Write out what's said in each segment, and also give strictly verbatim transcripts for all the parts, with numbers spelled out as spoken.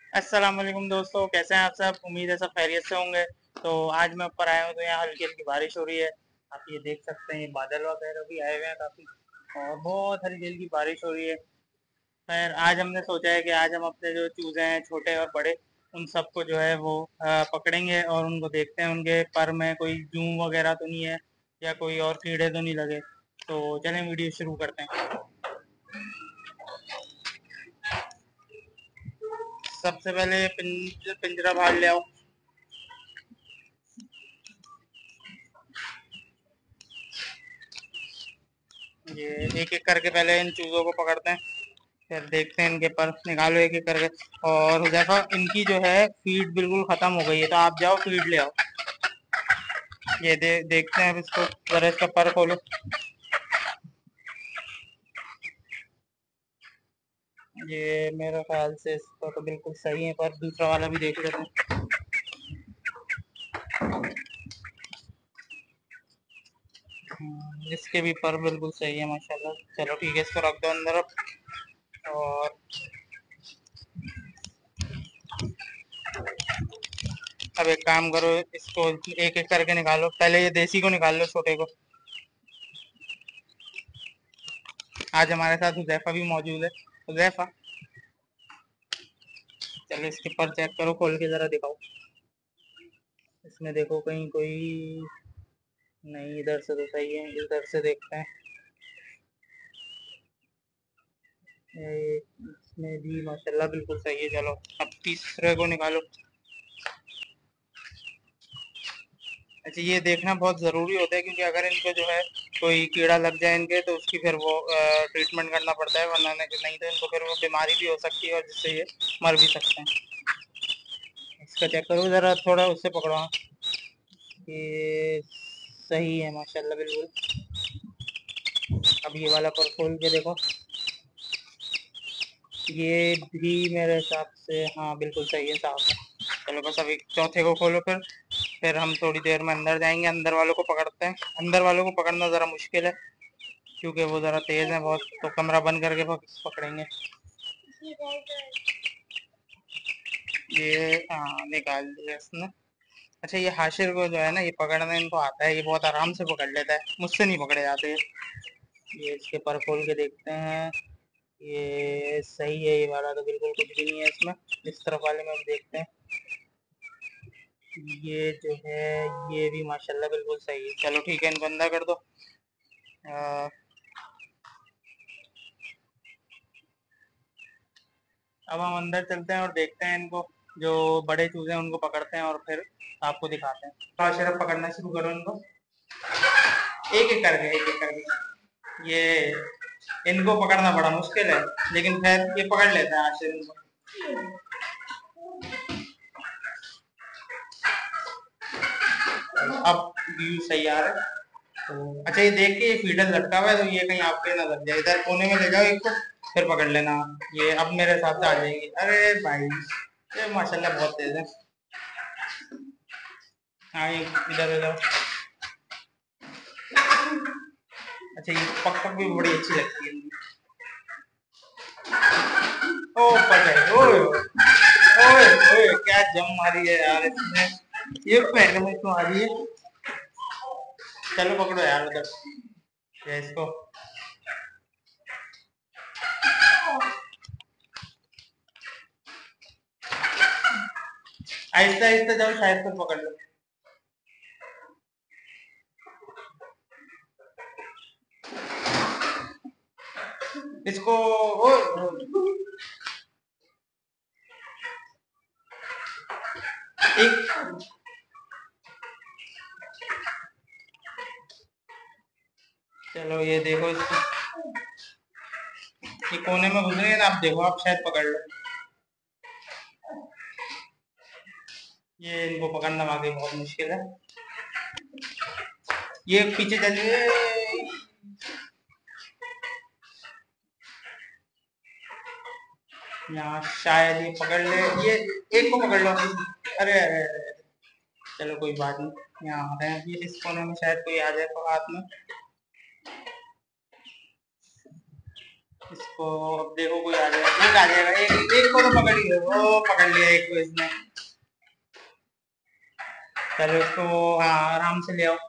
अस्सलाम वालेकुम दोस्तों, कैसे हैं आप सब? उम्मीद है सब खैरियत से होंगे। तो आज मैं ऊपर आया हूँ तो यहाँ हल्की-हल्की बारिश हो रही है। आप ये देख सकते हैं, ये बादल वगैरह भी आए हुए हैं काफ़ी और बहुत हल्की-हल्की बारिश हो रही है। खैर आज हमने सोचा है कि आज हम अपने जो चूज़े हैं छोटे और बड़े, उन सबको जो है वो अ, पकड़ेंगे और उनको देखते हैं उनके पर में कोई जूं वगैरह तो नहीं है या कोई और कीड़े तो नहीं लगे। तो चलें वीडियो शुरू करते हैं। सबसे पहले पिंज पिंजरा बाहर ले आओ। ये एक-एक करके पहले इन चूज़ों को पकड़ते हैं, फिर देखते हैं इनके पर निकालो एक-एक करके। और हुज़ैफ़ा, इनकी जो है फ़ीड बिल्कुल ख़त्म हो गई है, तो आप जाओ फ़ीड ले आओ। ये दे देखते हैं अब इसको, ज़रा इसका पर खोलो। ये मेरे ख़्याल से इसका तो बिल्कुल सही है, पर दूसरा वाला भी देख लेते हैं। हुँ, इसके भी पर बिल्कुल सही है माशाल्लाह। चलो ठीक है, इसको रख दो अंदर अब। और अब एक काम करो, इसको एक-एक करके निकालो। पहले ये देसी को निकाल लो, छोटे को। आज हमारे साथ हुज़ैफ़ा भी मौजूद है। हुज़ैफ़ा, चलो इसके पर चेक करो, खोल के ज़रा दिखाओ। इसमें देखो कहीं कोई नहीं, इधर से तो सही है, इधर से देखते हैं। ये इसमें भी माशाल्लाह बिल्कुल सही है। चलो अब तीसरे को निकालो। अच्छा, ये देखना बहुत ज़रूरी होता है क्योंकि अगर इनको जो है कोई कीड़ा लग जाए इनके, तो उसकी फिर वो ट्रीटमेंट करना पड़ता है, वरना नहीं तो इनको फिर वो बीमारी भी हो सकती है और जिससे ये मर भी सकते हैं। इसका चेक करो ज़रा, थोड़ा उससे पकड़ो। हाँ, ये सही है माशाल्लाह बिल्कुल। अब ये वाला पर खोल के देखो। ये भी मेरे हिसाब से हाँ बिल्कुल सही है, साफ है। चलो बस अभी चौथे को खोलो, फिर फिर हम थोड़ी देर में अंदर जाएंगे, अंदर वालों को पकड़ते हैं। अंदर वालों को पकड़ना ज़रा मुश्किल है क्योंकि वो ज़रा तेज़ हैं बहुत, तो कमरा बंद करके पकड़ेंगे। ये हाँ, निकाल दिया इसने। अच्छा, ये हाशिर को जो है ना, ये पकड़ना इनको आता है, ये बहुत आराम से पकड़ लेता है, मुझसे नहीं पकड़े जाते। ये इसके पर खोल के देखते हैं। ये सही है, ये वाला तो बिल्कुल कुछ भी नहीं है इसमें। इस तरफ वाले में हम देखते हैं। ये जो है ये भी माशाल्लाह बिल्कुल सही है। चलो ठीक है, इनको अंदर कर दो। आ, अब हम अंदर चलते हैं और देखते हैं इनको, जो बड़े चूजे हैं उनको पकड़ते हैं और फिर आपको दिखाते हैं। हाँ शरफ, पकड़ना शुरू करो इनको, एक एक करके एक एक करके। ये इनको पकड़ना बड़ा मुश्किल है, लेकिन खैर ये पकड़ लेता है आशिर इनको। अब व्यू सही आ रहा है। तो अच्छा, ये देख के ये फीडर लटका हुआ है, तो ये कहीं आपके ना लग जाए। इधर कोने में ले जाओ एक को, फिर पकड़ लेना। ये अब मेरे हिसाब से आ जाएगी। अरे भाई, ये माशाल्लाह बहुत तेज है। हाँ, ये इधर इधर। अच्छा, ये पक पक भी बड़ी अच्छी लगती है इनकी। ओ पकड़, ओए ओए ओए, क्या जम मारी है यार इसने। ये पैर में क्यों आ रही है? चलो पकड़ो यार उधर, ये इसको। आहिस्ता आहिस्ता जाओ, शायद तो पकड़ लो इसको। ओ, एक, चलो ये देखो इसको, ये कोने में घुस रही है ना, आप देखो, आप शायद पकड़ लो। ये इनको पकड़ना वाकई बहुत मुश्किल है। ये पीछे चलिए। यहाँ शायद ये पकड़ ले, ये एक को पकड़ लो। अरे अरे अरे, चलो कोई बात नहीं, यहाँ आ रहे हैं। ये इस कोने में शायद कोई आ जाए तो हाथ में। इसको अब देखो कोई आ जाएगा, एक आ जाएगा, एक एक को तो पकड़ ही लो, वो पकड़ लिया एक को इसने। चलो इसको हाँ आराम से ले आओ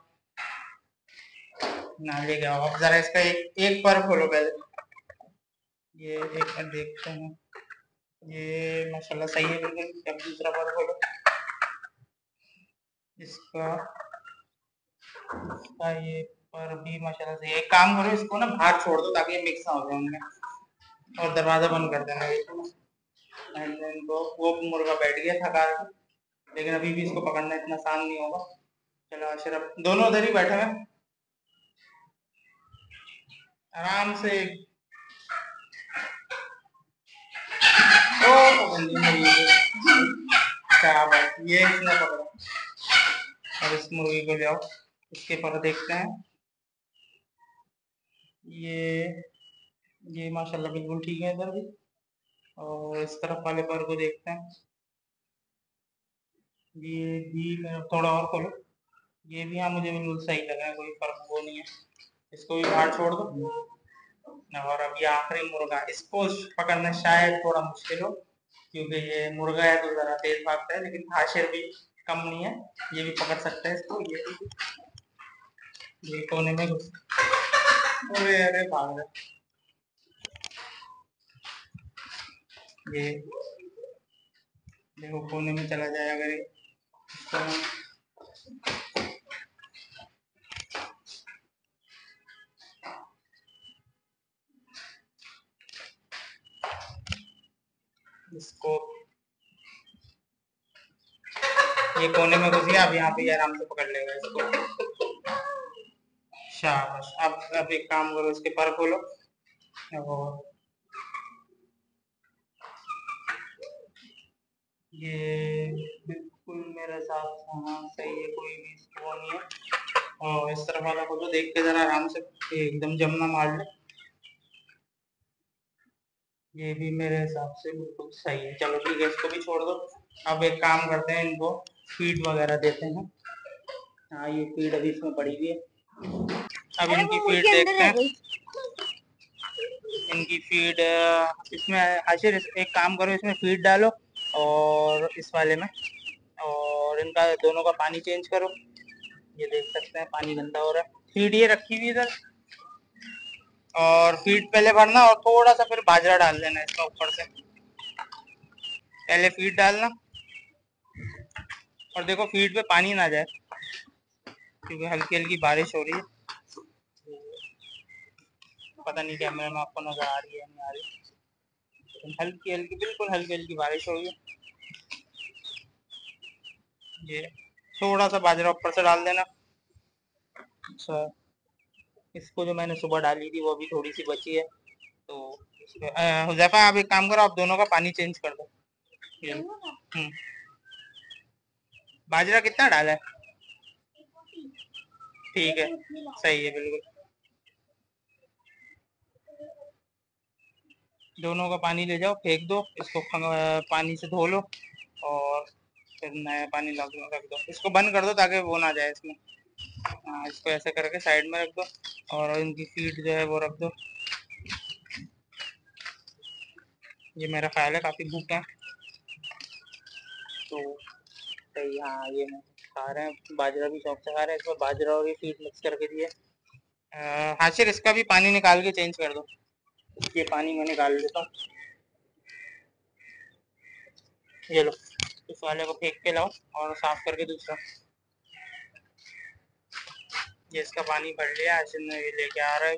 ना, ले आओ। अब जरा इसका एक एक पर खोलो पहले, ये एक पर देखते हैं, ये माशाल्लाह सही है बिल्कुल। अब दूसरा पर खोलो इसका, इसका ये पर भी माशाल्लाह सही है। एक काम करो, इसको ना बाहर छोड़ दो ताकि ये मिक्स ना हो जाए उनमें, और दरवाजा बंद कर देना इनको। वो मुर्गा बैठ गया थका के, लेकिन अभी भी इसको पकड़ना इतना आसान नहीं होगा। चलो अशरफ, दोनों उधर ही बैठे हैं आराम से। ओ क्या बात, ये इसने पकड़ा। अब इस मुर्गी को ले आओ, इसके पर देखते हैं। ये ये माशाल्लाह बिल्कुल ठीक है इधर भी। और इस तरफ वाले पर को देखते हैं, ये भी थोड़ा और खोलो, ये भी हाँ मुझे बिल्कुल सही लगा है, कोई फर्क वो नहीं है। इसको भी बाहर छोड़ दो। और अब ये आखिरी मुर्गा, इसको पकड़ना शायद थोड़ा मुश्किल हो, क्योंकि ये मुर्गा है तो जरा तेज भागता है, लेकिन हाशिर भी कम नहीं है, ये भी पकड़ सकता है इसको। ये ये कोने में घुस, अरे अरे भाग रहा ये, देखो कोने में चला जाए अगर ये, इसको ये कोने में घुस गया, अब यहाँ पे आराम से पकड़ लेगा इसको। शाबाश। अब अब एक काम करो, इसके पर खोलो और ये बिल्कुल मेरे साथ हाँ सही है, कोई भी वो नहीं है। और इस तरफ वाला खोलो, देख के जरा आराम से एकदम जम ना मार ले। ये भी मेरे हिसाब से बिल्कुल सही है। चलो ठीक है, इसको भी छोड़ दो। अब एक काम करते हैं, इनको फीड वगैरह देते हैं। हाँ ये फीड अभी इसमें पड़ी हुई है, अब इनकी फीड देखते हैं। इनकी फीड इसमें आशिर, एक काम करो, इसमें फीड डालो और इस वाले में, और इनका दोनों का पानी चेंज करो। ये देख सकते हैं पानी गंदा हो रहा है। फीड ये रखी हुई इधर, और फीड पहले भरना और थोड़ा सा फिर बाजरा डाल देना इसका ऊपर से। पहले फीड डालना, और देखो फीड पे पानी ना जाए, क्योंकि हल्की हल्की बारिश हो रही है। पता नहीं कैमरे में आपको नजर आ रही है नहीं आ रही, हल्की हल्की बिल्कुल हल्की हल्की बारिश हो रही है। ये थोड़ा सा बाजरा ऊपर से डाल देना। अच्छा, इसको जो मैंने सुबह डाली थी वो भी थोड़ी सी बची है, तो हुजैफा आप एक काम करो, आप दोनों का पानी चेंज कर दो। ये हम्म, बाजरा कितना डाला है? ठीक है, सही है बिल्कुल। दोनों का पानी ले जाओ, फेंक दो इसको, पानी से धो लो और फिर नया पानी ला दो, रख दो। इसको बंद कर दो ताकि वो ना जाए इसमें। हाँ इसको ऐसे करके साइड में रख दो, और इनकी फीड जो है वो रख दो। ये मेरा ख्याल है काफ़ी भूखे हैं, तो सही। हाँ ये मैं खा रहे हैं, बाजरा भी शौक से खा रहे हैं, इसमें बाजरा और ये फीड मिक्स करके दिए। हाशिर इसका भी पानी निकाल के चेंज कर दो। ये पानी मैं निकाल लेता हूँ, ये लो। इस वाले को फेंक के लाओ और साफ करके दूसरा। ये इसका पानी भर लिया, हाशिर ने ये लेके आ रहा है,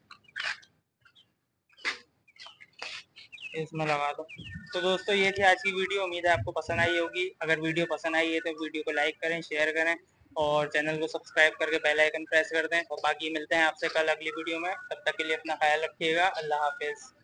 इसमें लगा दो। तो दोस्तों ये थी आज की वीडियो, उम्मीद है आपको पसंद आई होगी। अगर वीडियो पसंद आई है तो वीडियो को लाइक करें, शेयर करें और चैनल को सब्सक्राइब करके बेल आइकन प्रेस कर दें। और बाकी मिलते हैं आपसे कल अगली वीडियो में, तब तक के लिए अपना ख्याल रखिएगा। अल्लाह हाफिज़।